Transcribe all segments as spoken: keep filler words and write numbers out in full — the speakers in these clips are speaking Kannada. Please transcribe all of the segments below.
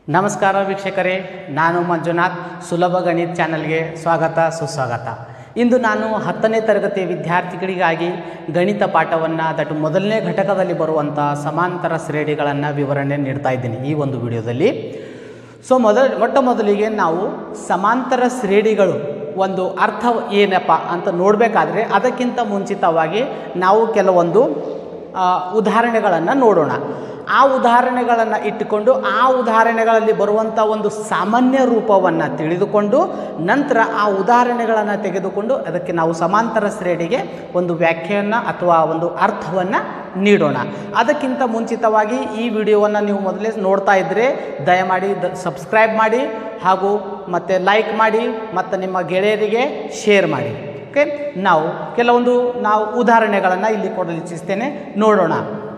ನಮಸ್ಕಾರ ವೀಕ್ಷಕರೇ, ನಾನು ಮಂಜುನಾಥ್. ಸುಲಭ ಗಣಿತ ಚಾನಲ್ಗೆ ಸ್ವಾಗತ ಸುಸ್ವಾಗತ. ಇಂದು ನಾನು ಹತ್ತನೇ ತರಗತಿಯ ವಿದ್ಯಾರ್ಥಿಗಳಿಗಾಗಿ ಗಣಿತ ಪಾಠವನ್ನು ದಟ್ ಮೊದಲನೇ ಘಟಕದಲ್ಲಿ ಬರುವಂಥ ಸಮಾಂತರ ಶ್ರೇಣಿಗಳನ್ನು ವಿವರಣೆ ನೀಡ್ತಾ ಇದ್ದೀನಿ ಈ ಒಂದು ವಿಡಿಯೋದಲ್ಲಿ. ಸೊ ಮೊದಲ ಮೊಟ್ಟ ಮೊದಲಿಗೆ ನಾವು ಸಮಾಂತರ ಶ್ರೇಣಿಗಳು ಒಂದು ಅರ್ಥ ಏನಪ್ಪ ಅಂತ ನೋಡಬೇಕಾದ್ರೆ ಅದಕ್ಕಿಂತ ಮುಂಚಿತವಾಗಿ ನಾವು ಕೆಲವೊಂದು ಉದಾಹರಣೆಗಳನ್ನು ನೋಡೋಣ. ಆ ಉದಾಹರಣೆಗಳನ್ನು ಇಟ್ಟುಕೊಂಡು ಆ ಉದಾಹರಣೆಗಳಲ್ಲಿ ಬರುವಂಥ ಒಂದು ಸಾಮಾನ್ಯ ರೂಪವನ್ನು ತಿಳಿದುಕೊಂಡು ನಂತರ ಆ ಉದಾಹರಣೆಗಳನ್ನು ತೆಗೆದುಕೊಂಡು ಅದಕ್ಕೆ ನಾವು ಸಮಾಂತರ ಶ್ರೇಣಿಗೆ ಒಂದು ವ್ಯಾಖ್ಯೆಯನ್ನು ಅಥವಾ ಒಂದು ಅರ್ಥವನ್ನು ನೀಡೋಣ. ಅದಕ್ಕಿಂತ ಮುಂಚಿತವಾಗಿ ಈ ವಿಡಿಯೋವನ್ನು ನೀವು ಮೊದಲೇ ನೋಡ್ತಾ ಇದ್ದರೆ ದಯಮಾಡಿ ದ ಸಬ್ಸ್ಕ್ರೈಬ್ ಮಾಡಿ ಹಾಗೂ ಮತ್ತು ಲೈಕ್ ಮಾಡಿ ಮತ್ತು ನಿಮ್ಮ ಗೆಳೆಯರಿಗೆ ಶೇರ್ ಮಾಡಿ. ಓಕೆ, ನಾವು ಕೆಲವೊಂದು ನಾವು ಉದಾಹರಣೆಗಳನ್ನು ಇಲ್ಲಿ ಕೊಡಲು ಇಚ್ಛಿಸ್ತೇನೆ, ನೋಡೋಣ.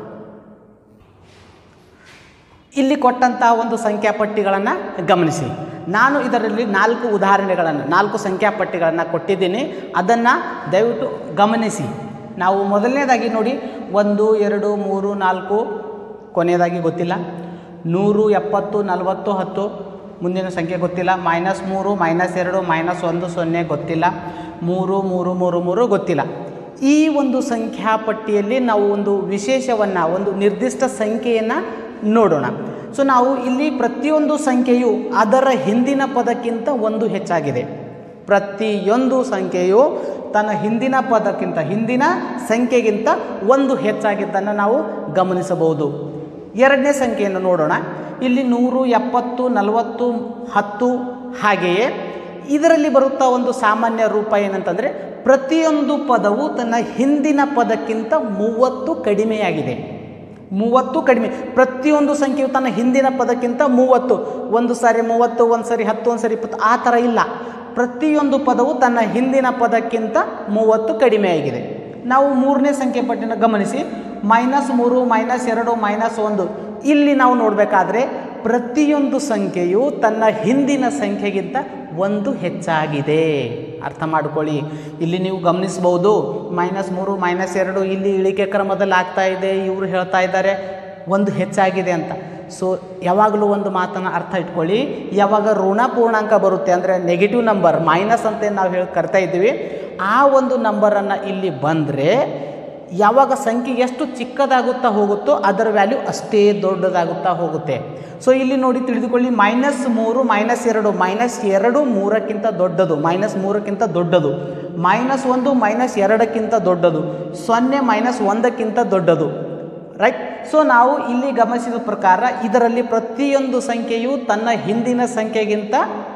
ಇಲ್ಲಿ ಕೊಟ್ಟಂಥ ಒಂದು ಸಂಖ್ಯಾಪಟ್ಟಿಗಳನ್ನು ಗಮನಿಸಿ. ನಾನು ಇದರಲ್ಲಿ ನಾಲ್ಕು ಉದಾಹರಣೆಗಳನ್ನು ನಾಲ್ಕು ಸಂಖ್ಯಾಪಟ್ಟಿಗಳನ್ನು ಕೊಟ್ಟಿದ್ದೀನಿ, ಅದನ್ನು ದಯವಿಟ್ಟು ಗಮನಿಸಿ. ನಾವು ಮೊದಲನೇದಾಗಿ ನೋಡಿ, ಒಂದು ಎರಡು ಮೂರು ನಾಲ್ಕು, ಕೊನೆಯದಾಗಿ ಗೊತ್ತಿಲ್ಲ. ನೂರು ಎಪ್ಪತ್ತು ನಲವತ್ತು ಹತ್ತು, ಮುಂದಿನ ಸಂಖ್ಯೆ ಗೊತ್ತಿಲ್ಲ. ಮೈನಸ್ ಮೂರು ಮೈನಸ್ ಎರಡು ಮೈನಸ್ ಒಂದು ಸೊನ್ನೆ ಗೊತ್ತಿಲ್ಲ. ಮೂರು ಮೂರು ಮೂರು ಮೂರು ಗೊತ್ತಿಲ್ಲ. ಈ ಒಂದು ಸಂಖ್ಯಾಪಟ್ಟಿಯಲ್ಲಿ ನಾವು ಒಂದು ವಿಶೇಷವನ್ನು, ಒಂದು ನಿರ್ದಿಷ್ಟ ಸಂಖ್ಯೆಯನ್ನು ನೋಡೋಣ. ಸೊ ನಾವು ಇಲ್ಲಿ ಪ್ರತಿಯೊಂದು ಸಂಖ್ಯೆಯು ಅದರ ಹಿಂದಿನ ಪದಕ್ಕಿಂತ ಒಂದು ಹೆಚ್ಚಾಗಿದೆ. ಪ್ರತಿಯೊಂದು ಸಂಖ್ಯೆಯು ತನ್ನ ಹಿಂದಿನ ಪದಕ್ಕಿಂತ ಹಿಂದಿನ ಸಂಖ್ಯೆಗಿಂತ ಒಂದು ಹೆಚ್ಚಾಗಿದ್ದನ್ನು ನಾವು ಗಮನಿಸಬಹುದು. ಎರಡನೇ ಸಂಖ್ಯೆಯನ್ನು ನೋಡೋಣ. ಇಲ್ಲಿ ನೂರು ಎಪ್ಪತ್ತು ನಲವತ್ತು ಹತ್ತು, ಹಾಗೆಯೇ ಇದರಲ್ಲಿ ಬರುತ್ತಾ ಒಂದು ಸಾಮಾನ್ಯ ರೂಪ ಏನಂತಂದರೆ ಪ್ರತಿಯೊಂದು ಪದವು ತನ್ನ ಹಿಂದಿನ ಪದಕ್ಕಿಂತ ಮೂವತ್ತು ಕಡಿಮೆಯಾಗಿದೆ. ಮೂವತ್ತು ಕಡಿಮೆ. ಪ್ರತಿಯೊಂದು ಸಂಖ್ಯೆಯು ತನ್ನ ಹಿಂದಿನ ಪದಕ್ಕಿಂತ ಮೂವತ್ತು, ಒಂದು ಸಾರಿ ಮೂವತ್ತು, ಒಂದು ಸಾರಿ ಹತ್ತು, ಒಂದು ಸಾರಿ ಇಪ್ಪತ್ತು, ಆ ಥರ ಇಲ್ಲ. ಪ್ರತಿಯೊಂದು ಪದವು ತನ್ನ ಹಿಂದಿನ ಪದಕ್ಕಿಂತ ಮೂವತ್ತು ಕಡಿಮೆಯಾಗಿದೆ. ನಾವು ಮೂರನೇ ಸಂಖ್ಯೆ ಪಟ್ಟಿನ ಗಮನಿಸಿ. ಮೈನಸ್ ಮೂರು ಮೈನಸ್ ಎರಡು ಮೈನಸ್ ಒಂದು, ಇಲ್ಲಿ ನಾವು ನೋಡಬೇಕಾದ್ರೆ ಪ್ರತಿಯೊಂದು ಸಂಖ್ಯೆಯು ತನ್ನ ಹಿಂದಿನ ಸಂಖ್ಯೆಗಿಂತ ಒಂದು ಹೆಚ್ಚಾಗಿದೆ. ಅರ್ಥ ಮಾಡಿಕೊಳ್ಳಿ. ಇಲ್ಲಿ ನೀವು ಗಮನಿಸ್ಬೋದು, ಮೈನಸ್ ಮೂರು ಮೈನಸ್ ಎರಡು ಇಲ್ಲಿ ಇಳಿಕೆ ಕ್ರಮದಲ್ಲಿ ಆಗ್ತಾ ಇದೆ, ಇವರು ಹೇಳ್ತಾ ಇದ್ದಾರೆ ಒಂದು ಹೆಚ್ಚಾಗಿದೆ ಅಂತ. ಸೊ ಯಾವಾಗಲೂ ಒಂದು ಮಾತನ್ನು ಅರ್ಥ ಇಟ್ಕೊಳ್ಳಿ, ಯಾವಾಗ ಋಣ ಪೂರ್ಣಾಂಕ ಬರುತ್ತೆ ಅಂದರೆ ನೆಗೆಟಿವ್ ನಂಬರ್, ಮೈನಸ್ ಅಂತ ನಾವು ಹೇಳಿ ಕರ್ತಾ ಇದ್ದೀವಿ, ಆ ಒಂದು ನಂಬರನ್ನು ಇಲ್ಲಿ ಬಂದರೆ ಯಾವಾಗ ಸಂಖ್ಯೆ ಎಷ್ಟು ಚಿಕ್ಕದಾಗುತ್ತಾ ಹೋಗುತ್ತೋ ಅದರ ವ್ಯಾಲ್ಯೂ ಅಷ್ಟೇ ದೊಡ್ಡದಾಗುತ್ತಾ ಹೋಗುತ್ತೆ. ಸೊ ಇಲ್ಲಿ ನೋಡಿ ತಿಳಿದುಕೊಳ್ಳಿ, ಮೈನಸ್ ಮೂರು ಮೈನಸ್ ಎರಡು, ಮೈನಸ್ ಎರಡು ಮೂರಕ್ಕಿಂತ ದೊಡ್ಡದು, ಮೈನಸ್ ಮೂರಕ್ಕಿಂತ ದೊಡ್ಡದು. ಮೈನಸ್ ಒಂದು ಮೈನಸ್ ಎರಡಕ್ಕಿಂತ ದೊಡ್ಡದು. ಸೊನ್ನೆ ಮೈನಸ್ ಒಂದಕ್ಕಿಂತ ದೊಡ್ಡದು. ರೈಟ್. ಸೊ ನಾವು ಇಲ್ಲಿ ಗಮನಿಸಿದ ಪ್ರಕಾರ ಇದರಲ್ಲಿ ಪ್ರತಿಯೊಂದು ಸಂಖ್ಯೆಯು ತನ್ನ ಹಿಂದಿನ ಸಂಖ್ಯೆಗಿಂತ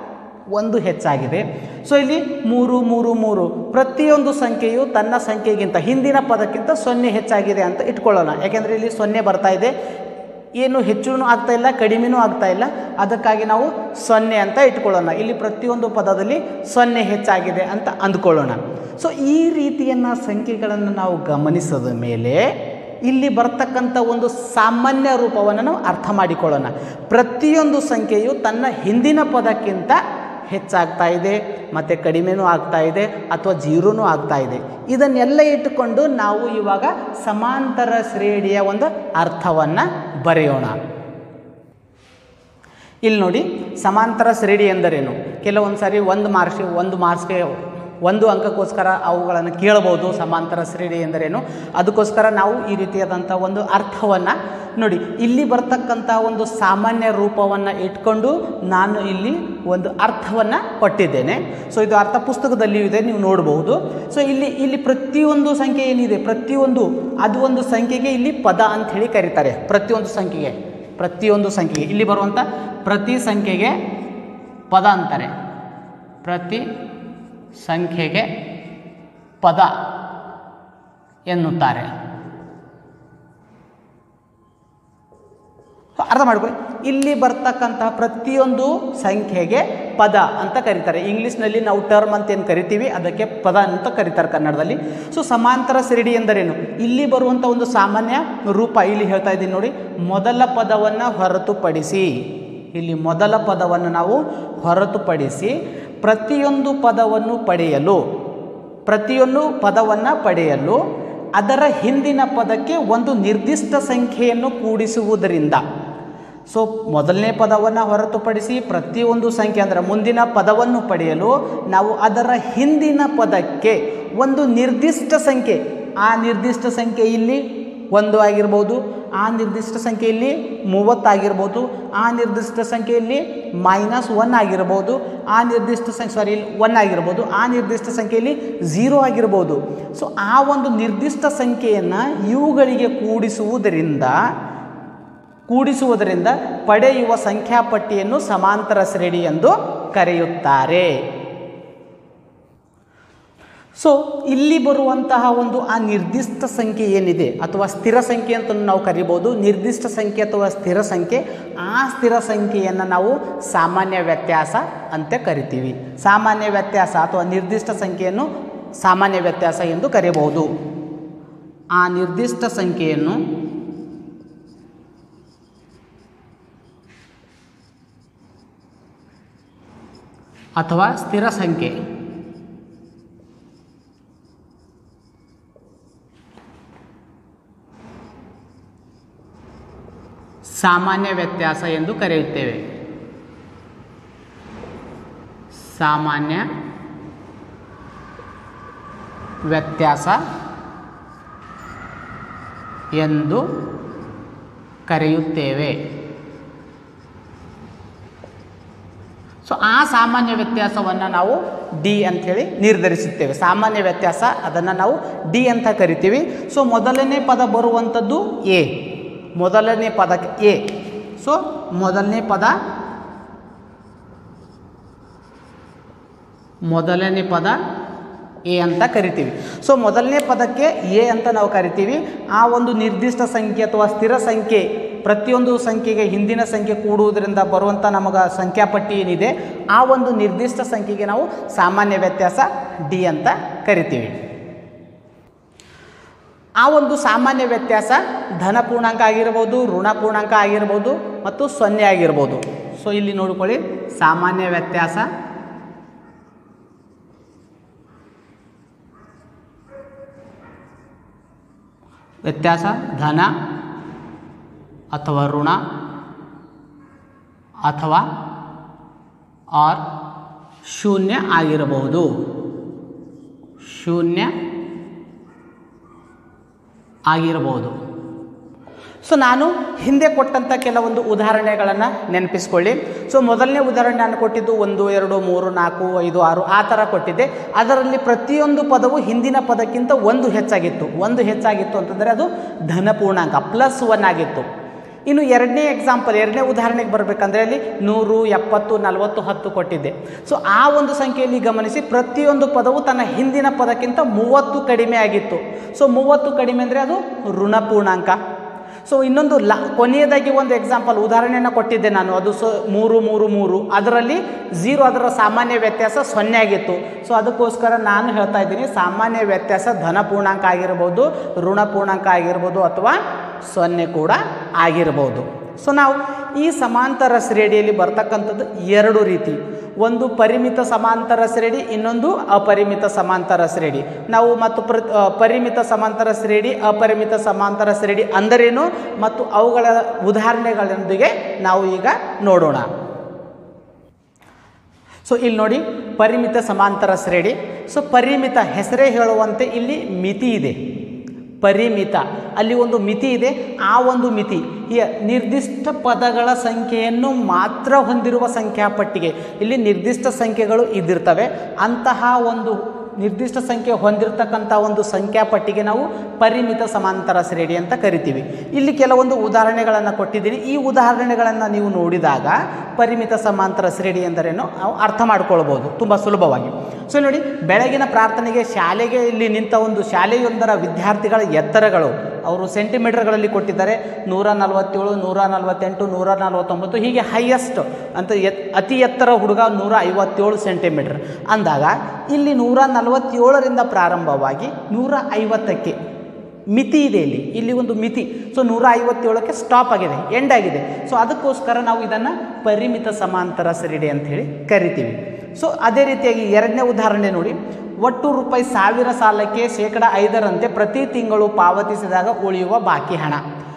ಒಂದು ಹೆಚ್ಚಾಗಿದೆ. ಸೊ ಇಲ್ಲಿ ಮೂರು ಮೂರು ಮೂರು, ಪ್ರತಿಯೊಂದು ಸಂಖ್ಯೆಯು ತನ್ನ ಸಂಖ್ಯೆಗಿಂತ ಹಿಂದಿನ ಪದಕ್ಕಿಂತ ಸೊನ್ನೆ ಹೆಚ್ಚಾಗಿದೆ ಅಂತ ಇಟ್ಕೊಳ್ಳೋಣ. ಯಾಕೆಂದರೆ ಇಲ್ಲಿ ಸೊನ್ನೆ ಬರ್ತಾ ಇದೆ, ಏನು ಹೆಚ್ಚೂ ಆಗ್ತಾ ಇಲ್ಲ ಕಡಿಮೆನೂ ಆಗ್ತಾ ಇಲ್ಲ, ಅದಕ್ಕಾಗಿ ನಾವು ಸೊನ್ನೆ ಅಂತ ಇಟ್ಕೊಳ್ಳೋಣ. ಇಲ್ಲಿ ಪ್ರತಿಯೊಂದು ಪದದಲ್ಲಿ ಸೊನ್ನೆ ಹೆಚ್ಚಾಗಿದೆ ಅಂತ ಅಂದ್ಕೊಳ್ಳೋಣ. ಸೊ ಈ ರೀತಿಯನ್ನು ಸಂಖ್ಯೆಗಳನ್ನು ನಾವು ಗಮನಿಸಿದ ಮೇಲೆ ಇಲ್ಲಿ ಬರ್ತಕ್ಕಂಥ ಒಂದು ಸಾಮಾನ್ಯ ರೂಪವನ್ನು ನಾವು ಅರ್ಥ ಮಾಡಿಕೊಳ್ಳೋಣ. ಪ್ರತಿಯೊಂದು ಸಂಖ್ಯೆಯು ತನ್ನ ಹಿಂದಿನ ಪದಕ್ಕಿಂತ ಹೆಚ್ಚಾಗ್ತಾ ಇದೆ, ಮತ್ತು ಕಡಿಮೆನೂ ಆಗ್ತಾ ಇದೆ, ಅಥವಾ ಜೀರೋನೂ ಆಗ್ತಾ ಇದೆ. ಇದನ್ನೆಲ್ಲ ಇಟ್ಟುಕೊಂಡು ನಾವು ಇವಾಗ ಸಮಾಂತರ ಶ್ರೇಣಿಯ ಒಂದು ಅರ್ಥವನ್ನು ಬರೆಯೋಣ. ಇಲ್ಲಿ ನೋಡಿ, ಸಮಾಂತರ ಶ್ರೇಣಿ ಎಂದರೇನು? ಕೆಲವೊಂದು ಸಾರಿ ಒಂದು ಮಾರ್ಕ್ಸ್ ಒಂದು ಮಾರ್ಕ್ಸ್ಗೆ ಒಂದು ಅಂಕಕ್ಕೋಸ್ಕರ ಅವುಗಳನ್ನು ಕೇಳಬಹುದು. ಸಮಾಂತರ ಶ್ರೇಣಿ ಎಂದರೇನು? ಅದಕ್ಕೋಸ್ಕರ ನಾವು ಈ ರೀತಿಯಾದಂಥ ಒಂದು ಅರ್ಥವನ್ನು ನೋಡಿ, ಇಲ್ಲಿ ಬರ್ತಕ್ಕಂಥ ಒಂದು ಸಾಮಾನ್ಯ ರೂಪವನ್ನು ಇಟ್ಕೊಂಡು ನಾನು ಇಲ್ಲಿ ಒಂದು ಅರ್ಥವನ್ನು ಕೊಟ್ಟಿದ್ದೇನೆ. ಸೊ ಇದು ಅರ್ಥ ಪುಸ್ತಕದಲ್ಲಿಯೂ ಇದೆ, ನೀವು ನೋಡಬಹುದು. ಸೊ ಇಲ್ಲಿ ಇಲ್ಲಿ ಪ್ರತಿಯೊಂದು ಸಂಖ್ಯೆ ಏನಿದೆ, ಪ್ರತಿಯೊಂದು ಅದು ಒಂದು ಸಂಖ್ಯೆಗೆ ಇಲ್ಲಿ ಪದ ಅಂಥೇಳಿ ಕರೀತಾರೆ. ಪ್ರತಿಯೊಂದು ಸಂಖ್ಯೆಗೆ ಪ್ರತಿಯೊಂದು ಸಂಖ್ಯೆಗೆ ಇಲ್ಲಿ ಬರುವಂಥ ಪ್ರತಿ ಸಂಖ್ಯೆಗೆ ಪದ ಅಂತಾರೆ. ಪ್ರತಿ ಸಂಖ್ಯೆಗೆ ಪದ ಎನ್ನುತ್ತಾರೆ. ಅರ್ಥ ಮಾಡ್ಕೊಳ್ಳಿ, ಇಲ್ಲಿ ಬರ್ತಕ್ಕಂತಹ ಪ್ರತಿಯೊಂದು ಸಂಖ್ಯೆಗೆ ಪದ ಅಂತ ಕರೀತಾರೆ. ಇಂಗ್ಲೀಷ್ನಲ್ಲಿ ನಾವು ಟರ್ಮ್ ಅಂತ ಏನು ಕರಿತೀವಿ ಅದಕ್ಕೆ ಪದ ಅಂತ ಕರೀತಾರೆ ಕನ್ನಡದಲ್ಲಿ. ಸೊ ಸಮಾಂತರ ಶ್ರೇಣಿ ಎಂದರೇನು? ಇಲ್ಲಿ ಬರುವಂಥ ಒಂದು ಸಾಮಾನ್ಯ ರೂಪ ಇಲ್ಲಿ ಹೇಳ್ತಾ ಇದ್ದೀನಿ ನೋಡಿ. ಮೊದಲ ಪದವನ್ನು ಹೊರತುಪಡಿಸಿ, ಇಲ್ಲಿ ಮೊದಲ ಪದವನ್ನು ನಾವು ಹೊರತುಪಡಿಸಿ ಪ್ರತಿಯೊಂದು ಪದವನ್ನು ಪಡೆಯಲು ಪ್ರತಿಯೊಂದು ಪದವನ್ನು ಪಡೆಯಲು ಅದರ ಹಿಂದಿನ ಪದಕ್ಕೆ ಒಂದು ನಿರ್ದಿಷ್ಟ ಸಂಖ್ಯೆಯನ್ನು ಕೂಡಿಸುವುದರಿಂದ ಸೊ ಮೊದಲನೇ ಪದವನ್ನು ಹೊರತುಪಡಿಸಿ ಪ್ರತಿಯೊಂದು ಸಂಖ್ಯೆ ಅಂದರೆ ಮುಂದಿನ ಪದವನ್ನು ಪಡೆಯಲು ನಾವು ಅದರ ಹಿಂದಿನ ಪದಕ್ಕೆ ಒಂದು ನಿರ್ದಿಷ್ಟ ಸಂಖ್ಯೆ, ಆ ನಿರ್ದಿಷ್ಟ ಸಂಖ್ಯೆ ಇಲ್ಲಿ ಒಂದು ಆಗಿರ್ಬೋದು, ಆ ನಿರ್ದಿಷ್ಟ ಸಂಖ್ಯೆಯಲ್ಲಿ ಮೂವತ್ತಾಗಿರ್ಬೋದು, ಆ ನಿರ್ದಿಷ್ಟ ಸಂಖ್ಯೆಯಲ್ಲಿ ಮೈನಸ್ ಒನ್ ಆಗಿರ್ಬೋದು, ಆ ನಿರ್ದಿಷ್ಟ ಸಂಖ್ಯೆ ಸಾರಿ ಒನ್ ಆಗಿರ್ಬೋದು, ಆ ನಿರ್ದಿಷ್ಟ ಸಂಖ್ಯೆಯಲ್ಲಿ ಝೀರೋ ಆಗಿರ್ಬೋದು. ಸೊ ಆ ಒಂದು ನಿರ್ದಿಷ್ಟ ಸಂಖ್ಯೆಯನ್ನು ಇವುಗಳಿಗೆ ಕೂಡಿಸುವುದರಿಂದ ಕೂಡಿಸುವುದರಿಂದ ಪಡೆಯುವ ಸಂಖ್ಯಾಪಟ್ಟಿಯನ್ನು ಸಮಾಂತರ ಶ್ರೇಣಿ ಎಂದು ಕರೆಯುತ್ತಾರೆ. ಸೊ ಇಲ್ಲಿ ಬರುವಂತಹ ಒಂದು ಆ ನಿರ್ದಿಷ್ಟ ಸಂಖ್ಯೆ ಏನಿದೆ ಅಥವಾ ಸ್ಥಿರ ಸಂಖ್ಯೆ ಅಂತ ನಾವು ಕರಿಬೋದು. ನಿರ್ದಿಷ್ಟ ಸಂಖ್ಯೆ ಅಥವಾ ಸ್ಥಿರ ಸಂಖ್ಯೆ, ಆ ಸ್ಥಿರ ಸಂಖ್ಯೆಯನ್ನು ನಾವು ಸಾಮಾನ್ಯ ವ್ಯತ್ಯಾಸ ಅಂತ ಕರಿತೀವಿ. ಸಾಮಾನ್ಯ ವ್ಯತ್ಯಾಸ ಅಥವಾ ನಿರ್ದಿಷ್ಟ ಸಂಖ್ಯೆಯನ್ನು ಸಾಮಾನ್ಯ ವ್ಯತ್ಯಾಸ ಎಂದು ಕರೆಯಬಹುದು. ಆ ನಿರ್ದಿಷ್ಟ ಸಂಖ್ಯೆಯನ್ನು ಅಥವಾ ಸ್ಥಿರ ಸಂಖ್ಯೆ ಸಾಮಾನ್ಯ ವ್ಯತ್ಯಾಸ ಎಂದು ಕರೆಯುತ್ತೇವೆ. ಸಾಮಾನ್ಯ ವ್ಯತ್ಯಾಸ ಎಂದು ಕರೆಯುತ್ತೇವೆ. ಸೊ ಆ ಸಾಮಾನ್ಯ ವ್ಯತ್ಯಾಸವನ್ನು ನಾವು ಡಿ ಅಂಥೇಳಿ ನಿರ್ಧರಿಸುತ್ತೇವೆ. ಸಾಮಾನ್ಯ ವ್ಯತ್ಯಾಸ ಅದನ್ನು ನಾವು ಡಿ ಅಂತ ಕರಿತೀವಿ. ಸೊ ಮೊದಲನೇ ಪದ ಬರುವಂಥದ್ದು ಎ, ಮೊದಲನೇ ಪದಕ್ಕೆ ಎ. ಸೊ ಮೊದಲನೇ ಪದ ಮೊದಲನೇ ಪದ ಎ ಅಂತ ಕರಿತೀವಿ. ಸೊ ಮೊದಲನೇ ಪದಕ್ಕೆ ಎ ಅಂತ ನಾವು ಕರಿತೀವಿ. ಆ ಒಂದು ನಿರ್ದಿಷ್ಟ ಸಂಖ್ಯೆ ಅಥವಾ ಸ್ಥಿರ ಸಂಖ್ಯೆ, ಪ್ರತಿಯೊಂದು ಸಂಖ್ಯೆಗೆ ಹಿಂದಿನ ಸಂಖ್ಯೆ ಕೂಡುವುದರಿಂದ ಬರುವಂಥ ನಮಗೆ ಸಂಖ್ಯಾಪಟ್ಟಿ ಏನಿದೆ, ಆ ಒಂದು ನಿರ್ದಿಷ್ಟ ಸಂಖ್ಯೆಗೆ ನಾವು ಸಾಮಾನ್ಯ ವ್ಯತ್ಯಾಸ ಡಿ ಅಂತ ಕರಿತೀವಿ. ಆ ಒಂದು ಸಾಮಾನ್ಯ ವ್ಯತ್ಯಾಸ ಧನ ಪೂರ್ಣಾಂಕ ಆಗಿರ್ಬೋದು, ಋಣ ಪೂರ್ಣಾಂಕ ಆಗಿರ್ಬೋದು ಮತ್ತು ಸೊನ್ನೆ ಆಗಿರ್ಬೋದು. ಸೊ ಇಲ್ಲಿ ನೋಡಿಕೊಳ್ಳಿ, ಸಾಮಾನ್ಯ ವ್ಯತ್ಯಾಸ ವ್ಯತ್ಯಾಸ ಧನ ಅಥವಾ ಋಣ ಅಥವಾ ಆರ್ ಶೂನ್ಯ ಆಗಿರಬಹುದು. ಶೂನ್ಯ ಆಗಿರಬಹುದು. ಸೊ ನಾನು ಹಿಂದೆ ಕೊಟ್ಟಂಥ ಕೆಲವೊಂದು ಉದಾಹರಣೆಗಳನ್ನು ನೆನಪಿಸ್ಕೊಳ್ಳಿ. ಸೊ ಮೊದಲನೇ ಉದಾಹರಣೆ ನಾನು ಕೊಟ್ಟಿದ್ದು ಒಂದು, ಎರಡು, ಮೂರು, ನಾಲ್ಕು, ಐದು, ಆರು ಆ ಥರ ಕೊಟ್ಟಿದ್ದೆ. ಅದರಲ್ಲಿ ಪ್ರತಿಯೊಂದು ಪದವು ಹಿಂದಿನ ಪದಕ್ಕಿಂತ ಒಂದು ಹೆಚ್ಚಾಗಿತ್ತು. ಒಂದು ಹೆಚ್ಚಾಗಿತ್ತು ಅಂತಂದರೆ ಅದು ಧನ ಪೂರ್ಣಾಂಕ ಪ್ಲಸ್ ಒನ್ ಆಗಿತ್ತು. ಇನ್ನು ಎರಡನೇ ಎಕ್ಸಾಂಪಲ್, ಎರಡನೇ ಉದಾಹರಣೆಗೆ ಬರಬೇಕಂದ್ರೆ ಅಲ್ಲಿ ನೂರು, ಎಪ್ಪತ್ತು, ನಲವತ್ತು, ಹತ್ತು ಕೊಟ್ಟಿದ್ದೆ. ಸೊ ಆ ಒಂದು ಸಂಖ್ಯೆಯಲ್ಲಿ ಗಮನಿಸಿ, ಪ್ರತಿಯೊಂದು ಪದವು ತನ್ನ ಹಿಂದಿನ ಪದಕ್ಕಿಂತ ಮೂವತ್ತು ಕಡಿಮೆ ಆಗಿತ್ತು. ಸೊ ಮೂವತ್ತು ಕಡಿಮೆ ಅಂದರೆ ಅದು ಋಣ ಪೂರ್ಣಾಂಕ. ಸೊ ಇನ್ನೊಂದು ಲಾ ಕೊನೆಯದಾಗಿ ಒಂದು ಎಕ್ಸಾಂಪಲ್ ಉದಾಹರಣೆಯನ್ನು ಕೊಟ್ಟಿದ್ದೆ ನಾನು, ಅದು ಸೊ ಮೂರು ಮೂರು ಮೂರು ಅದರಲ್ಲಿ ಝೀರೋ, ಅದರ ಸಾಮಾನ್ಯ ವ್ಯತ್ಯಾಸ ಸೊನ್ನೆ ಆಗಿತ್ತು. ಸೊ ಅದಕ್ಕೋಸ್ಕರ ನಾನು ಹೇಳ್ತಾ ಇದ್ದೀನಿ, ಸಾಮಾನ್ಯ ವ್ಯತ್ಯಾಸ ಧನ ಪೂರ್ಣಾಂಕ ಆಗಿರ್ಬೋದು, ಋಣ ಪೂರ್ಣಾಂಕ ಆಗಿರ್ಬೋದು ಅಥವಾ ಸೊನ್ನೆ ಕೂಡ ಆಗಿರ್ಬೋದು. ಸೊ ನಾವು ಈ ಸಮಾಂತರ ಶ್ರೇಣಿಯಲ್ಲಿ ಬರ್ತಕ್ಕಂಥದ್ದು ಎರಡು ರೀತಿ, ಒಂದು ಪರಿಮಿತ ಸಮಾಂತರ ಶ್ರೇಣಿ, ಇನ್ನೊಂದು ಅಪರಿಮಿತ ಸಮಾಂತರ ಶ್ರೇಣಿ. ನಾವು ಮತ್ತು ಪ್ರ ಪರಿಮಿತ ಸಮಾಂತರ ಶ್ರೇಣಿ, ಅಪರಿಮಿತ ಸಮಾಂತರ ಶ್ರೇಣಿ ಅಂದರೇನು ಮತ್ತು ಅವುಗಳ ಉದಾಹರಣೆಗಳೊಂದಿಗೆ ನಾವು ಈಗ ನೋಡೋಣ. ಸೊ ಇಲ್ಲಿ ನೋಡಿ, ಪರಿಮಿತ ಸಮಾಂತರ ಶ್ರೇಣಿ. ಸೊ ಪರಿಮಿತ ಹೆಸರೇ ಹೇಳುವಂತೆ ಇಲ್ಲಿ ಮಿತಿ ಇದೆ. ಪರಿಮಿತ ಅಲ್ಲಿ ಒಂದು ಮಿತಿ ಇದೆ. ಆ ಒಂದು ಮಿತಿ ಈ ನಿರ್ದಿಷ್ಟ ಪದಗಳ ಸಂಖ್ಯೆಯನ್ನು ಮಾತ್ರ ಹೊಂದಿರುವ ಸಂಖ್ಯಾಪಟ್ಟಿಗೆ, ಇಲ್ಲಿ ನಿರ್ದಿಷ್ಟ ಸಂಖ್ಯೆಗಳು ಇದ್ದಿರ್ತವೆ. ಅಂತಹ ಒಂದು ನಿರ್ದಿಷ್ಟ ಸಂಖ್ಯೆ ಹೊಂದಿರತಕ್ಕಂಥ ಒಂದು ಸಂಖ್ಯಾಪಟ್ಟಿಗೆ ನಾವು ಪರಿಮಿತ ಸಮಾಂತರ ಶ್ರೇಣಿ ಅಂತ ಕರಿತೀವಿ. ಇಲ್ಲಿ ಕೆಲವೊಂದು ಉದಾಹರಣೆಗಳನ್ನು ಕೊಟ್ಟಿದ್ದೀನಿ. ಈ ಉದಾಹರಣೆಗಳನ್ನು ನೀವು ನೋಡಿದಾಗ ಪರಿಮಿತ ಸಮಾಂತರ ಶ್ರೇಣಿ ಎಂದರೇನು ನಾವು ಅರ್ಥ ಮಾಡ್ಕೊಳ್ಬೋದು ತುಂಬ ಸುಲಭವಾಗಿ. ಸೊ ನೋಡಿ, ಬೆಳಗಿನ ಪ್ರಾರ್ಥನೆಗೆ ಶಾಲೆಗೆ ಇಲ್ಲಿ ನಿಂತ ಒಂದು ಶಾಲೆಯೊಂದರ ವಿದ್ಯಾರ್ಥಿಗಳ ಎತ್ತರಗಳು ಅವರು ಸೆಂಟಿಮೀಟರ್ಗಳಲ್ಲಿ ಕೊಟ್ಟಿದ್ದಾರೆ. ನೂರ ನಲವತ್ತೇಳು, ನೂರ ನಲವತ್ತೆಂಟು, ನೂರ ನಲವತ್ತೊಂಬತ್ತು, ಹೀಗೆ ಹೈಯೆಸ್ಟ್ ಅಂತ ಎತ್ ಅತಿ ಎತ್ತರ ಹುಡುಗ ನೂರ ಐವತ್ತೇಳು ಸೆಂಟಿಮೀಟರ್ ಅಂದಾಗ ಇಲ್ಲಿ ನೂರ ನಲವತ್ತೇಳರಿಂದ ಪ್ರಾರಂಭವಾಗಿ ನೂರ ಐವತ್ತಕ್ಕೆ ಮಿತಿ ಇದೆ. ಇಲ್ಲಿ ಇಲ್ಲಿ ಒಂದು ಮಿತಿ. ಸೊ ನೂರ ಐವತ್ತೇಳಕ್ಕೆ ಸ್ಟಾಪ್ ಆಗಿದೆ, ಎಂಡ್ ಆಗಿದೆ. ಸೊ ಅದಕ್ಕೋಸ್ಕರ ನಾವು ಇದನ್ನು ಪರಿಮಿತ ಸಮಾಂತರ ಶ್ರೇಣಿ ಅಂಥೇಳಿ ಕರಿತೀವಿ. ಸೊ ಅದೇ ರೀತಿಯಾಗಿ ಎರಡನೇ ಉದಾಹರಣೆ ನೋಡಿ, ಒಟ್ಟು ರೂಪಾಯಿ ಸಾವಿರ ಸಾಲಕ್ಕೆ ಶೇಕಡ ಐದರಂತೆ ಪ್ರತಿ ತಿಂಗಳು ಪಾವತಿಸಿದಾಗ ಉಳಿಯುವ ಬಾಕಿ ಹಣ.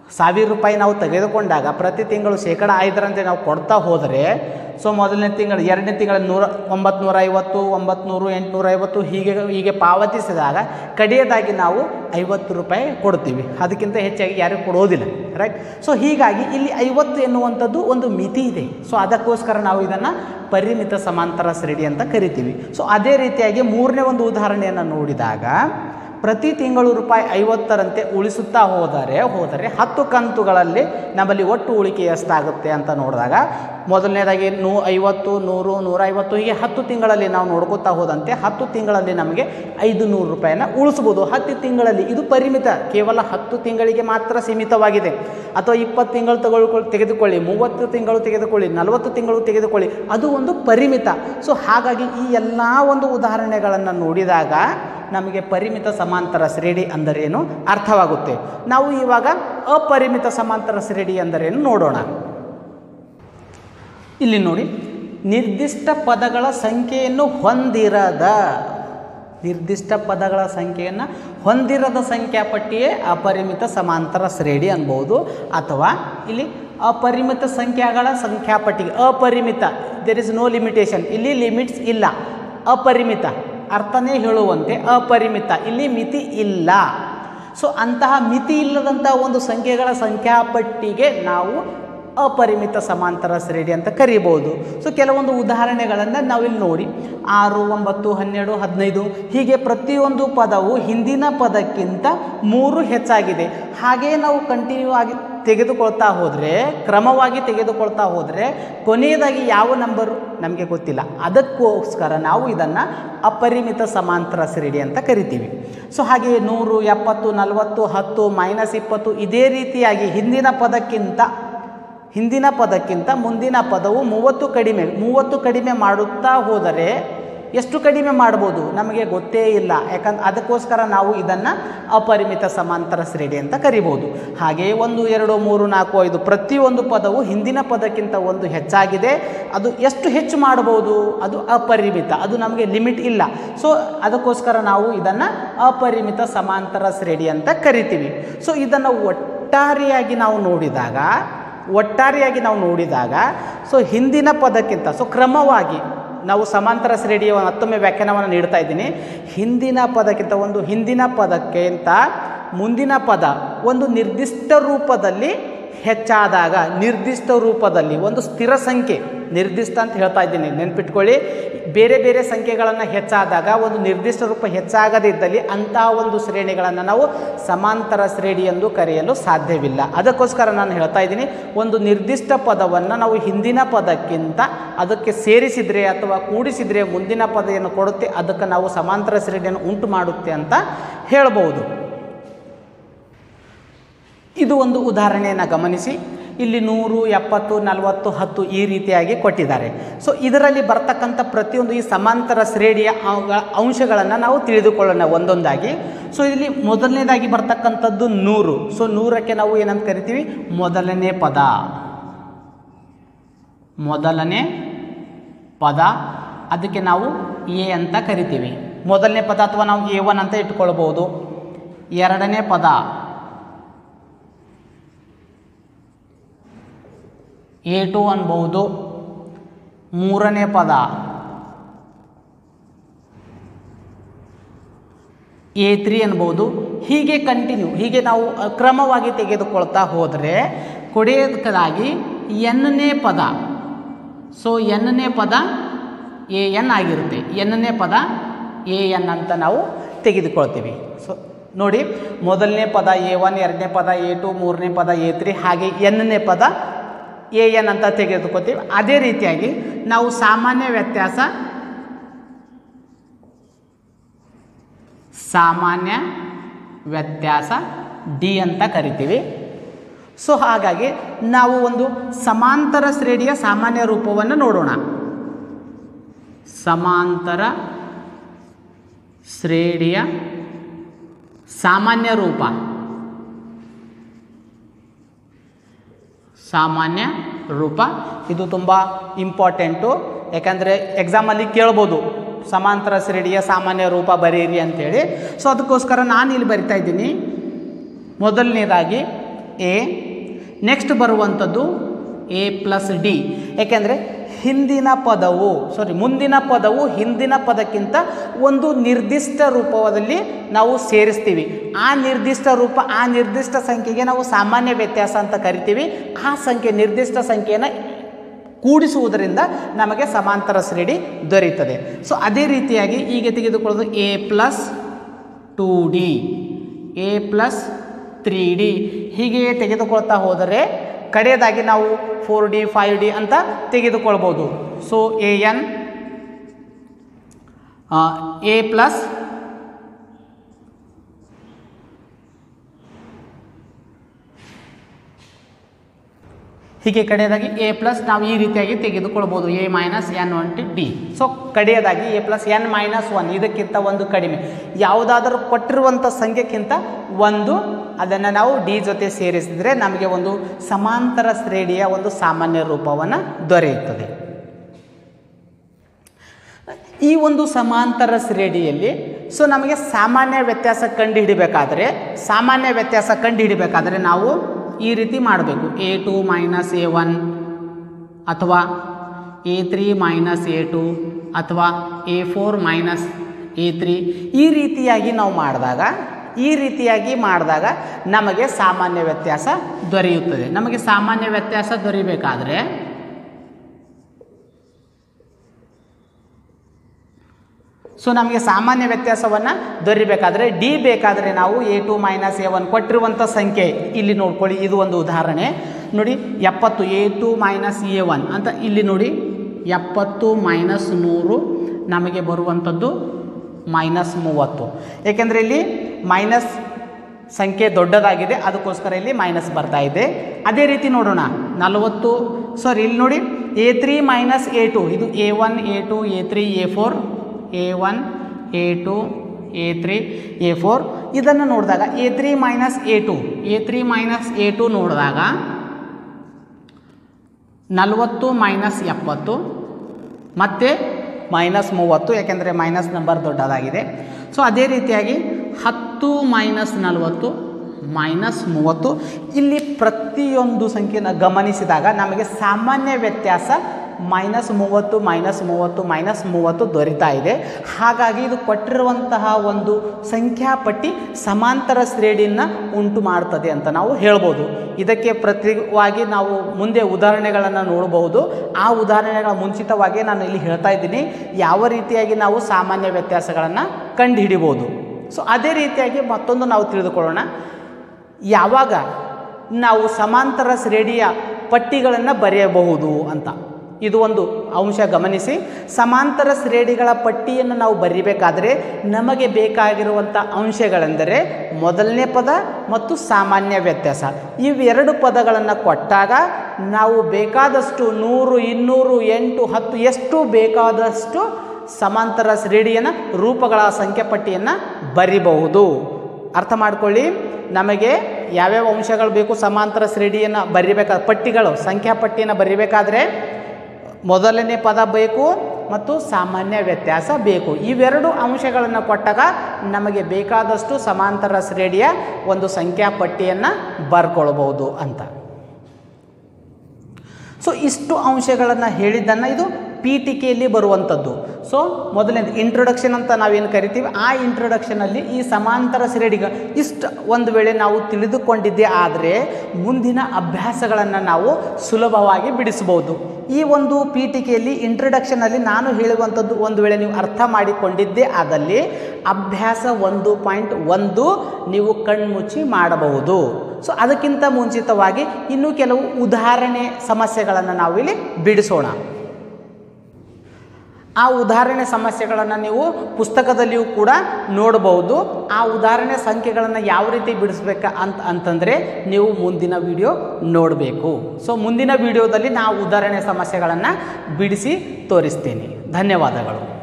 ಸಾವಿರ ರೂಪಾಯಿ ನಾವು ತೆಗೆದುಕೊಂಡಾಗ ಪ್ರತಿ ತಿಂಗಳು ಶೇಕಡ ಐದರಂತೆ ನಾವು ಕೊಡ್ತಾ ಹೋದರೆ ಸೊ ಮೊದಲನೇ ತಿಂಗಳು ಎರಡನೇ ತಿಂಗಳ ನೂರ ಒಂಬತ್ತು ಐವತ್ತು ಒಂಬತ್ತು ಎಂಟುನೂರ ಐವತ್ತು ಹೀಗೆ ಹೀಗೆ ಪಾವತಿಸಿದಾಗ ಕಡೆಯದಾಗಿ ನಾವು ಐವತ್ತು ರೂಪಾಯಿ ಕೊಡ್ತೀವಿ, ಅದಕ್ಕಿಂತ ಹೆಚ್ಚಾಗಿ ಯಾರಿಗೂ ಕೊಡೋದಿಲ್ಲ, ರೈಟ್. ಸೊ ಹೀಗಾಗಿ ಇಲ್ಲಿ ಐವತ್ತು ಎನ್ನುವಂಥದ್ದು ಒಂದು ಮಿತಿ ಇದೆ. ಸೊ ಅದಕ್ಕೋಸ್ಕರ ನಾವು ಇದನ್ನು ಪರಿಮಿತ ಸಮಾಂತರ ಶ್ರೇಣಿ ಅಂತ ಕರಿತೀವಿ. ಸೊ ಅದೇ ರೀತಿಯಾಗಿ ಮೂರನೇ ಒಂದು ಉದಾಹರಣೆಯನ್ನು ನೋಡಿದಾಗ ಪ್ರತಿ ತಿಂಗಳು ರೂಪಾಯಿ ಐವತ್ತರಂತೆ ಉಳಿಸುತ್ತಾ ಹೋದರೆ ಹೋದರೆ ಹತ್ತು ಕಂತುಗಳಲ್ಲಿ ನಮ್ಮಲ್ಲಿ ಒಟ್ಟು ಉಳಿಕೆ ಎಷ್ಟಾಗುತ್ತೆ ಅಂತ ನೋಡಿದಾಗ ಮೊದಲನೇದಾಗಿ ನೂ ಐವತ್ತು ನೂರು ನೂರ ಐವತ್ತು ಹೀಗೆ ಹತ್ತು ತಿಂಗಳಲ್ಲಿ ನಾವು ನೋಡ್ಕೋತಾ ಹೋದಂತೆ ಹತ್ತು ತಿಂಗಳಲ್ಲಿ ನಮಗೆ ಐದು ನೂರು ರೂಪಾಯಿನ ಉಳಿಸ್ಬೋದು. ಹತ್ತು ತಿಂಗಳಲ್ಲಿ ಇದು ಪರಿಮಿತ, ಕೇವಲ ಹತ್ತು ತಿಂಗಳಿಗೆ ಮಾತ್ರ ಸೀಮಿತವಾಗಿದೆ. ಅಥವಾ ಇಪ್ಪತ್ತು ತಿಂಗಳು ತಗೊಳ್ಕೊಳ್ಳಿ ತೆಗೆದುಕೊಳ್ಳಿ, ಮೂವತ್ತು ತಿಂಗಳು ತೆಗೆದುಕೊಳ್ಳಿ, ನಲವತ್ತು ತಿಂಗಳು ತೆಗೆದುಕೊಳ್ಳಿ, ಅದು ಒಂದು ಪರಿಮಿತ. ಸೊ ಹಾಗಾಗಿ ಈ ಎಲ್ಲ ಒಂದು ಉದಾಹರಣೆಗಳನ್ನು ನೋಡಿದಾಗ ನಮಗೆ ಪರಿಮಿತ ಸಮಾಂತರ ಶ್ರೇಣಿ ಅಂದರೇನು ಅರ್ಥವಾಗುತ್ತೆ. ನಾವು ಇವಾಗ ಅಪರಿಮಿತ ಸಮಾಂತರ ಶ್ರೇಣಿ ಅಂದರೇನು ನೋಡೋಣ. ಇಲ್ಲಿ ನೋಡಿ, ನಿರ್ದಿಷ್ಟ ಪದಗಳ ಸಂಖ್ಯೆಯನ್ನು ಹೊಂದಿರದ ನಿರ್ದಿಷ್ಟ ಪದಗಳ ಸಂಖ್ಯೆಯನ್ನು ಹೊಂದಿರದ ಸಂಖ್ಯಾಪಟ್ಟಿಯೇ ಅಪರಿಮಿತ ಸಮಾಂತರ ಶ್ರೇಣಿ ಅನ್ಬೋದು. ಅಥವಾ ಇಲ್ಲಿ ಅಪರಿಮಿತ ಸಂಖ್ಯೆಗಳ ಸಂಖ್ಯಾಪಟ್ಟಿ ಅಪರಿಮಿತ, ದೇರ್ ಇಸ್ ನೋ ಲಿಮಿಟೇಷನ್, ಇಲ್ಲಿ ಲಿಮಿಟ್ಸ್ ಇಲ್ಲ. ಅಪರಿಮಿತ ಅರ್ಥನೇ ಹೇಳುವಂತೆ ಅಪರಿಮಿತ, ಇಲ್ಲಿ ಮಿತಿ ಇಲ್ಲ. ಸೊ ಅಂತಹ ಮಿತಿ ಇಲ್ಲದಂತಹ ಒಂದು ಸಂಖ್ಯೆಗಳ ಸಂಖ್ಯಾಪಟ್ಟಿಗೆ ನಾವು ಅಪರಿಮಿತ ಸಮಾಂತರ ಶ್ರೇಣಿ ಅಂತ ಕರಿಬೋದು. ಸೊ ಕೆಲವೊಂದು ಉದಾಹರಣೆಗಳನ್ನು ನಾವಿಲ್ಲಿ ನೋಡಿ, ಆರು ಒಂಬತ್ತು ಹನ್ನೆರಡು ಹದಿನೈದು ಹೀಗೆ ಪ್ರತಿಯೊಂದು ಪದವು ಹಿಂದಿನ ಪದಕ್ಕಿಂತ ಮೂರು ಹೆಚ್ಚಾಗಿದೆ. ಹಾಗೆಯೇ ನಾವು ಕಂಟಿನ್ಯೂ ಆಗಿ ತೆಗೆದುಕೊಳ್ತಾ ಹೋದರೆ, ಕ್ರಮವಾಗಿ ತೆಗೆದುಕೊಳ್ತಾ ಹೋದರೆ ಕೊನೆಯದಾಗಿ ಯಾವ ನಂಬರು ನಮಗೆ ಗೊತ್ತಿಲ್ಲ. ಅದಕ್ಕೋಸ್ಕರ ನಾವು ಇದನ್ನು ಅಪರಿಮಿತ ಸಮಾಂತರ ಶ್ರೇಣಿ ಅಂತ ಕರಿತೀವಿ. ಸೊ ಹಾಗೆಯೇ ನೂರು ಎಪ್ಪತ್ತು ನಲವತ್ತು ಹತ್ತು ಮೈನಸ್ ಇಪ್ಪತ್ತು ಇದೇ ರೀತಿಯಾಗಿ ಹಿಂದಿನ ಪದಕ್ಕಿಂತ ಹಿಂದಿನ ಪದಕ್ಕಿಂತ ಮುಂದಿನ ಪದವು ಮೂವತ್ತು ಕಡಿಮೆ ಮೂವತ್ತು ಕಡಿಮೆ ಮಾಡುತ್ತಾ ಹೋದರೆ ಎಷ್ಟು ಕಡಿಮೆ ಮಾಡ್ಬೋದು ನಮಗೆ ಗೊತ್ತೇ ಇಲ್ಲ. ಯಾಕಂದ್ರೆ ಅದಕ್ಕೋಸ್ಕರ ನಾವು ಇದನ್ನು ಅಪರಿಮಿತ ಸಮಾಂತರ ಶ್ರೇಣಿ ಅಂತ ಕರಿಬೋದು. ಹಾಗೆಯೇ ಒಂದು ಎರಡು ಮೂರು ನಾಲ್ಕು ಐದು ಪ್ರತಿಯೊಂದು ಪದವು ಹಿಂದಿನ ಪದಕ್ಕಿಂತ ಒಂದು ಹೆಚ್ಚಾಗಿದೆ. ಅದು ಎಷ್ಟು ಹೆಚ್ಚು ಮಾಡ್ಬೋದು, ಅದು ಅಪರಿಮಿತ, ಅದು ನಮಗೆ ಲಿಮಿಟ್ ಇಲ್ಲ. ಸೊ ಅದಕ್ಕೋಸ್ಕರ ನಾವು ಇದನ್ನು ಅಪರಿಮಿತ ಸಮಾಂತರ ಶ್ರೇಣಿ ಅಂತ ಕರಿತೀವಿ. ಸೊ ಇದನ್ನು ಒಟ್ಟಾರೆಯಾಗಿ ನಾವು ನೋಡಿದಾಗ ಒಟ್ಟಾರೆಯಾಗಿ ನಾವು ನೋಡಿದಾಗ ಸೊ ಹಿಂದಿನ ಪದಕ್ಕಿಂತ ಸೊ ಕ್ರಮವಾಗಿ ನಾವು ಸಮಾಂತರ ಶ್ರೇಣಿಯ ಮತ್ತೊಮ್ಮೆ ವ್ಯಾಖ್ಯಾನವನ್ನು ನೀಡ್ತಾ ಇದ್ದೀನಿ. ಹಿಂದಿನ ಪದಕ್ಕಿಂತ ಒಂದು ಹಿಂದಿನ ಪದಕ್ಕಿಂತ ಮುಂದಿನ ಪದ ಒಂದು ನಿರ್ದಿಷ್ಟ ರೂಪದಲ್ಲಿ ಹೆಚ್ಚಾದಾಗ, ನಿರ್ದಿಷ್ಟ ರೂಪದಲ್ಲಿ ಒಂದು ಸ್ಥಿರ ಸಂಖ್ಯೆ, ನಿರ್ದಿಷ್ಟ ಅಂತ ಹೇಳ್ತಾ ಇದ್ದೀನಿ ನೆನ್ಪಿಟ್ಕೊಳ್ಳಿ, ಬೇರೆ ಬೇರೆ ಸಂಖ್ಯೆಗಳನ್ನು ಹೆಚ್ಚಾದಾಗ ಒಂದು ನಿರ್ದಿಷ್ಟ ರೂಪ ಹೆಚ್ಚಾಗದಿದ್ದಲ್ಲಿ ಅಂತಹ ಒಂದು ಶ್ರೇಣಿಗಳನ್ನು ನಾವು ಸಮಾಂತರ ಶ್ರೇಣಿ ಎಂದು ಕರೆಯಲು ಸಾಧ್ಯವಿಲ್ಲ. ಅದಕ್ಕೋಸ್ಕರ ನಾನು ಹೇಳ್ತಾ ಇದ್ದೀನಿ, ಒಂದು ನಿರ್ದಿಷ್ಟ ಪದವನ್ನು ನಾವು ಹಿಂದಿನ ಪದಕ್ಕಿಂತ ಅದಕ್ಕೆ ಸೇರಿಸಿದರೆ ಅಥವಾ ಕೂಡಿಸಿದರೆ ಮುಂದಿನ ಪದ ಏನು ಕೊಡುತ್ತೆ ಅದಕ್ಕೆ ನಾವು ಸಮಾಂತರ ಶ್ರೇಣಿಯನ್ನು ಉಂಟು ಮಾಡುತ್ತೆ ಅಂತ ಹೇಳ್ಬೋದು. ಇದು ಒಂದು ಉದಾಹರಣೆಯನ್ನು ಗಮನಿಸಿ. ಇಲ್ಲಿ ನೂರು ಎಪ್ಪತ್ತು ನಲವತ್ತು ಹತ್ತು ಈ ರೀತಿಯಾಗಿ ಕೊಟ್ಟಿದ್ದಾರೆ. ಸೊ ಇದರಲ್ಲಿ ಬರ್ತಕ್ಕಂಥ ಪ್ರತಿಯೊಂದು ಈ ಸಮಾಂತರ ಶ್ರೇಣಿಯ ಅಂಶಗಳನ್ನು ನಾವು ತಿಳಿದುಕೊಳ್ಳೋಣ ಒಂದೊಂದಾಗಿ. ಸೊ ಇಲ್ಲಿ ಮೊದಲನೇದಾಗಿ ಬರ್ತಕ್ಕಂಥದ್ದು ನೂರು. ಸೊ ನೂರಕ್ಕೆ ನಾವು ಏನಂತ ಕರಿತೀವಿ, ಮೊದಲನೇ ಪದ. ಮೊದಲನೇ ಪದ ಅದಕ್ಕೆ ನಾವು ಎ ಅಂತ ಕರಿತೀವಿ. ಮೊದಲನೇ ಪದ ಅಥವಾ ನಾವು ಎ ಒನ್ ಅಂತ ಇಟ್ಕೊಳ್ಬೋದು. ಎರಡನೇ ಪದ ಎ ಟು ಅನ್ಬೋದು. ಮೂರನೇ ಪದ ಎ ತ್ರೀ ಅನ್ಬೋದು. ಹೀಗೆ ಕಂಟಿನ್ಯೂ ಹೀಗೆ ನಾವು ಕ್ರಮವಾಗಿ ತೆಗೆದುಕೊಳ್ತಾ ಹೋದರೆ ಕೊನೆಯದಾಗಿ ಎನ್ನನೇ ಪದ. ಸೊ ಎನ್ನನೇ ಪದ ಎ ಎನ್ ಆಗಿರುತ್ತೆ. ಎನ್ನನೇ ಪದ ಎ ಎನ್ ಅಂತ ನಾವು ತೆಗೆದುಕೊಳ್ತೀವಿ. ಸೊ ನೋಡಿ, ಮೊದಲನೇ ಪದ ಎ ಒನ್, ಎರಡನೇ ಪದ ಎ ಟು, ಮೂರನೇ ಪದ ಎ ತ್ರೀ, ಹಾಗೆ ಎನ್ನನೇ ಪದ ಎ ಎನ್ ಅಂತ ತೆಗೆದುಕೊಳ್ತೀವಿ. ಅದೇ ರೀತಿಯಾಗಿ ನಾವು ಸಾಮಾನ್ಯ ವ್ಯತ್ಯಾಸ ಸಾಮಾನ್ಯ ವ್ಯತ್ಯಾಸ ಡಿ ಅಂತ ಕರಿತೀವಿ. ಸೊ ಹಾಗಾಗಿ ನಾವು ಒಂದು ಸಮಾಂತರ ಶ್ರೇಣಿಯ ಸಾಮಾನ್ಯ ರೂಪವನ್ನು ನೋಡೋಣ. ಸಮಾಂತರ ಶ್ರೇಣಿಯ ಸಾಮಾನ್ಯ ರೂಪ ಸಾಮಾನ್ಯ ರೂಪ ಇದು ತುಂಬ ಇಂಪಾರ್ಟೆಂಟು. ಯಾಕಂದರೆ ಎಕ್ಸಾಮಲ್ಲಿ ಕೇಳ್ಬೋದು ಸಮಾಂತರ ಶ್ರೇಣಿಯ ಸಾಮಾನ್ಯ ರೂಪ ಬರೀರಿ ಅಂಥೇಳಿ. ಸೊ ಅದಕ್ಕೋಸ್ಕರ ನಾನು ಇಲ್ಲಿ ಬರಿತಾ ಇದ್ದೀನಿ. ಮೊದಲನೇದಾಗಿ ಎ. ನೆಕ್ಸ್ಟ್ ಬರುವಂಥದ್ದು ಎ ಪ್ಲಸ್ ಡಿ. ಏಕೆಂದರೆ ಹಿಂದಿನ ಪದವು ಸಾರಿ ಮುಂದಿನ ಪದವು ಹಿಂದಿನ ಪದಕ್ಕಿಂತ ಒಂದು ನಿರ್ದಿಷ್ಟ ರೂಪದಲ್ಲಿ ನಾವು ಸೇರಿಸ್ತೀವಿ. ಆ ನಿರ್ದಿಷ್ಟ ರೂಪ ಆ ನಿರ್ದಿಷ್ಟ ಸಂಖ್ಯೆಗೆ ನಾವು ಸಾಮಾನ್ಯ ವ್ಯತ್ಯಾಸ ಅಂತ ಕರಿತೀವಿ. ಆ ಸಂಖ್ಯೆ ನಿರ್ದಿಷ್ಟ ಸಂಖ್ಯೆಯನ್ನು ಕೂಡಿಸುವುದರಿಂದ ನಮಗೆ ಸಮಾಂತರ ಶ್ರೇಣಿ ದೊರೆಯುತ್ತದೆ. ಸೊ ಅದೇ ರೀತಿಯಾಗಿ ಈಗ ತೆಗೆದುಕೊಳ್ಳೋದು A plus two D, A plus three D ಹೀಗೆಯೇ ತೆಗೆದುಕೊಳ್ತಾ ಹೋದರೆ ಕಡೆಯದಾಗಿ ನಾವು ಫೋರ್ ಡಿ ಫೈವ್ ಡಿ ಅಂತ ತೆಗೆದುಕೊಳ್ಬೋದು. So A N A plus ಹೀಗೆ ಕಡೆಯದಾಗಿ ಎ ಪ್ಲಸ್ ನಾವು ಈ ರೀತಿಯಾಗಿ ತೆಗೆದುಕೊಳ್ಬೋದು A minus N one T D. So ಕಡೆಯದಾಗಿ A plus N minus one ಇದಕ್ಕಿಂತ ಒಂದು ಕಡಿಮೆ ಯಾವುದಾದರೂ ಕೊಟ್ಟಿರುವಂಥ ಸಂಖ್ಯೆಗಿಂತ ಒಂದು ಅದನ್ನು ನಾವು ಡಿ ಜೊತೆ ಸೇರಿಸಿದರೆ ನಮಗೆ ಒಂದು ಸಮಾಂತರ ಶ್ರೇಣಿಯ ಒಂದು ಸಾಮಾನ್ಯ ರೂಪವನ್ನು ದೊರೆಯುತ್ತದೆ. ಈ ಒಂದು ಸಮಾಂತರ ಶ್ರೇಣಿಯಲ್ಲಿ ಸೊ ನಮಗೆ ಸಾಮಾನ್ಯ ವ್ಯತ್ಯಾಸ ಕಂಡುಹಿಡಿಬೇಕಾದರೆ ಸಾಮಾನ್ಯ ವ್ಯತ್ಯಾಸ ಕಂಡುಹಿಡಿಬೇಕಾದರೆ ನಾವು ಈ ರೀತಿ ಮಾಡಬೇಕು. A two minus A one ಅಥವಾ A three minus A two ಅಥವಾ A four minus A three ಈ ರೀತಿಯಾಗಿ ನಾವು ಮಾಡಿದಾಗ ಈ ರೀತಿಯಾಗಿ ಮಾಡಿದಾಗ ನಮಗೆ ಸಾಮಾನ್ಯ ವ್ಯತ್ಯಾಸ ದೊರೆಯುತ್ತದೆ. ನಮಗೆ ಸಾಮಾನ್ಯ ವ್ಯತ್ಯಾಸ ದೊರೆಯಬೇಕಾದ್ರೆ ಸೊ ನಮಗೆ ಸಾಮಾನ್ಯ ವ್ಯತ್ಯಾಸವನ್ನು ದೊರಿಬೇಕಾದ್ರೆ ಡಿ ಬೇಕಾದರೆ ನಾವು A two minus A one ಕೊಟ್ಟಿರುವಂಥ ಸಂಖ್ಯೆ ಇಲ್ಲಿ ನೋಡ್ಕೊಳ್ಳಿ. ಇದು ಒಂದು ಉದಾಹರಣೆ ನೋಡಿ. ಎಪ್ಪತ್ತು A two minus A one ಅಂತ ಇಲ್ಲಿ ನೋಡಿ. ಎಪ್ಪತ್ತು ಮೈನಸ್ ನೂರು ನಮಗೆ ಬರುವಂಥದ್ದು ಮೈನಸ್ ಮೂವತ್ತು. ಏಕೆಂದರೆ ಇಲ್ಲಿ ಮೈನಸ್ ಸಂಖ್ಯೆ ದೊಡ್ಡದಾಗಿದೆ, ಅದಕ್ಕೋಸ್ಕರ ಇಲ್ಲಿ ಮೈನಸ್ ಬರ್ತಾ ಇದೆ. ಅದೇ ರೀತಿ ನೋಡೋಣ. ನಲವತ್ತು ಸಾರಿ ಇಲ್ಲಿ ನೋಡಿ A three minus A two ಇದು A one A two A three A four A one A two A three A four ಇದನ್ನು ನೋಡಿದಾಗ A three minus A two A three minus A two ನೋಡಿದಾಗ ನಲವತ್ತು ಮೈನಸ್ ಎಪ್ಪತ್ತು ಮತ್ತು ಮೈನಸ್ ಮೂವತ್ತು, ಯಾಕೆಂದರೆ ಮೈನಸ್ ನಂಬರ್ ದೊಡ್ಡದಾಗಿದೆ. ಸೊ ಅದೇ ರೀತಿಯಾಗಿ ಹತ್ತು ಮೈನಸ್ ನಲವತ್ತು ಮೈನಸ್ ಮೂವತ್ತು. ಇಲ್ಲಿ ಪ್ರತಿಯೊಂದು ಸಂಖ್ಯೆನ ಗಮನಿಸಿದಾಗ ನಮಗೆ ಸಾಮಾನ್ಯ ವ್ಯತ್ಯಾಸ ಮೈನಸ್ ಮೂವತ್ತು ಮೈನಸ್ ಮೂವತ್ತು ಮೈನಸ್ ಮೂವತ್ತು ದೊರೀತಾ ಇದೆ. ಹಾಗಾಗಿ ಇದು ಕೊಟ್ಟಿರುವಂತಹ ಒಂದು ಸಂಖ್ಯಾಪಟ್ಟಿ ಸಮಾಂತರ ಶ್ರೇಣಿಯನ್ನು ಉಂಟು ಮಾಡ್ತದೆ ಅಂತ ನಾವು ಹೇಳ್ಬೋದು. ಇದಕ್ಕೆ ಪ್ರತಿವಾಗಿ ನಾವು ಮುಂದೆ ಉದಾಹರಣೆಗಳನ್ನು ನೋಡಬಹುದು. ಆ ಉದಾಹರಣೆಗಳ ಮುಂಚಿತವಾಗಿ ನಾನು ಇಲ್ಲಿ ಹೇಳ್ತಾ ಇದ್ದೀನಿ ಯಾವ ರೀತಿಯಾಗಿ ನಾವು ಸಾಮಾನ್ಯ ವ್ಯತ್ಯಾಸಗಳನ್ನು ಕಂಡುಹಿಡಿಬೋದು. ಸೊ ಅದೇ ರೀತಿಯಾಗಿ ಮತ್ತೊಂದು ನಾವು ತಿಳಿದುಕೊಳ್ಳೋಣ. ಯಾವಾಗ ನಾವು ಸಮಾಂತರ ಶ್ರೇಣಿಯ ಪಟ್ಟಿಗಳನ್ನು ಬರೆಯಬಹುದು ಅಂತ. ಇದು ಒಂದು ಅಂಶ ಗಮನಿಸಿ. ಸಮಾಂತರ ಶ್ರೇಣಿಗಳ ಪಟ್ಟಿಯನ್ನು ನಾವು ಬರೀಬೇಕಾದರೆ ನಮಗೆ ಬೇಕಾಗಿರುವಂಥ ಅಂಶಗಳೆಂದರೆ ಮೊದಲನೇ ಪದ ಮತ್ತು ಸಾಮಾನ್ಯ ವ್ಯತ್ಯಾಸ. ಇವೆರಡು ಪದಗಳನ್ನು ಕೊಟ್ಟಾಗ ನಾವು ಬೇಕಾದಷ್ಟು ನೂರು ಇನ್ನೂರು ಎಂಟು ಹತ್ತು ಎಷ್ಟು ಬೇಕಾದಷ್ಟು ಸಮಾಂತರ ಶ್ರೇಣಿಯನ್ನು ರೂಪಗಳ ಸಂಖ್ಯಾಪಟ್ಟಿಯನ್ನು ಬರಿಬಹುದು. ಅರ್ಥ ಮಾಡ್ಕೊಳ್ಳಿ. ನಮಗೆ ಯಾವ್ಯಾವ ಅಂಶಗಳು ಬೇಕು ಸಮಾಂತರ ಶ್ರೇಣಿಯನ್ನು ಬರಿಬೇಕಾದ ಪಟ್ಟಿಗಳು ಸಂಖ್ಯಾಪಟ್ಟಿಯನ್ನು ಬರಿಬೇಕಾದ್ರೆ ಮೊದಲನೇ ಪದ ಬೇಕು ಮತ್ತು ಸಾಮಾನ್ಯ ವ್ಯತ್ಯಾಸ ಬೇಕು. ಇವೆರಡು ಅಂಶಗಳನ್ನು ಕೊಟ್ಟಾಗ ನಮಗೆ ಬೇಕಾದಷ್ಟು ಸಮಾಂತರ ಶ್ರೇಣಿಯ ಒಂದು ಸಂಖ್ಯಾಪಟ್ಟಿಯನ್ನು ಬರ್ಕೊಳ್ಬೋದು ಅಂತ. ಸೊ ಇಷ್ಟು ಅಂಶಗಳನ್ನು ಹೇಳಿದ್ದನ್ನು ಇದು ಪೀಠಿಕೆಯಲ್ಲಿ ಬರುವಂಥದ್ದು. ಸೊ ಮೊದಲನೇದು ಇಂಟ್ರೊಡಕ್ಷನ್ ಅಂತ ನಾವೇನು ಕರಿತೀವಿ, ಆ ಇಂಟ್ರೊಡಕ್ಷನಲ್ಲಿ ಈ ಸಮಾಂತರ ಶ್ರೇಣಿಗ ಇಷ್ಟು ಒಂದು ವೇಳೆ ನಾವು ತಿಳಿದುಕೊಂಡಿದ್ದೇ ಆದರೆ ಮುಂದಿನ ಅಭ್ಯಾಸಗಳನ್ನು ನಾವು ಸುಲಭವಾಗಿ ಬಿಡಿಸಬಹುದು. ಈ ಒಂದು ಪೀಠಿಕೆಯಲ್ಲಿ ಇಂಟ್ರೊಡಕ್ಷನಲ್ಲಿ ನಾನು ಹೇಳುವಂಥದ್ದು ಒಂದು ವೇಳೆ ನೀವು ಅರ್ಥ ಮಾಡಿಕೊಂಡಿದ್ದೇ ಆದಲ್ಲಿ ಅಭ್ಯಾಸ ಒಂದು ಪಾಯಿಂಟ್ ಒಂದು ನೀವು ಕಣ್ಮುಚ್ಚಿ ಮಾಡಬಹುದು. ಸೊ ಅದಕ್ಕಿಂತ ಮುಂಚಿತವಾಗಿ ಇನ್ನೂ ಕೆಲವು ಉದಾಹರಣೆ ಸಮಸ್ಯೆಗಳನ್ನು ನಾವು ಇಲ್ಲಿ ಬಿಡಿಸೋಣ. ಆ ಉದಾಹರಣೆ ಸಮಸ್ಯೆಗಳನ್ನು ನೀವು ಪುಸ್ತಕದಲ್ಲಿಯೂ ಕೂಡ ನೋಡಬಹುದು. ಆ ಉದಾಹರಣೆ ಸಂಖ್ಯೆಗಳನ್ನು ಯಾವ ರೀತಿ ಬಿಡಿಸ್ಬೇಕಾ ಅಂತ ಅಂತಂದರೆ ನೀವು ಮುಂದಿನ ವಿಡಿಯೋ ನೋಡಬೇಕು. ಸೊ ಮುಂದಿನ ವಿಡಿಯೋದಲ್ಲಿ ನಾವು ಉದಾಹರಣೆ ಸಮಸ್ಯೆಗಳನ್ನು ಬಿಡಿಸಿ ತೋರಿಸ್ತೀನಿ. ಧನ್ಯವಾದಗಳು.